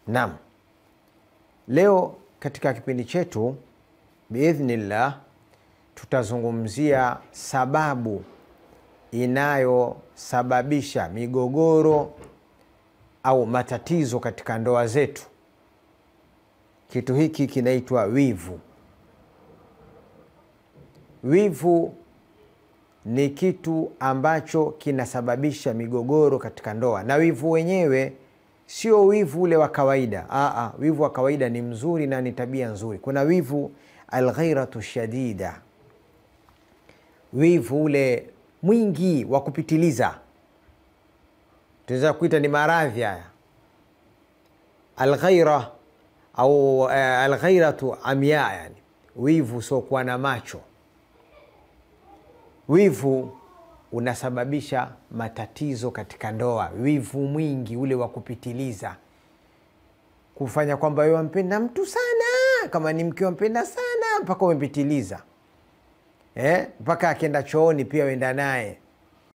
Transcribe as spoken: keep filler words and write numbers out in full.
Naam. Leo katika kipindi chetu biidhnillah tutazungumzia sababu inayosababisha migogoro au matatizo katika ndoa zetu. Kitu hiki kinaitwa wivu. Wivu ni kitu ambacho kinasababisha migogoro katika ndoa. Na wivu wenyewe sio wivu ule wa kawaida. Aa, wivu wa kawaida ni mzuri na ni tabia nzuri. Kuna wivu alghairatu shadida. Wivu ule mwingi wa kupitiliza. Tunaweza kuita ni maradhi haya. Alghaira au uh, alghairatu amya, yani wivu sio kuwa na macho. Wivu unasababisha matatizo katika ndoa. Wivu mwingi ule wa kupitiliza, kufanya kwamba wewe wampenda mtu sana, kama ni mke wampenda sana mpaka umepitiliza, eh mpaka akienda chooni pia wenda naye,